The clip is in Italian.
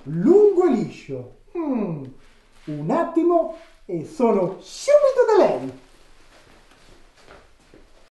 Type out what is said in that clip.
lungo e liscio. Un attimo e sono subito da lei.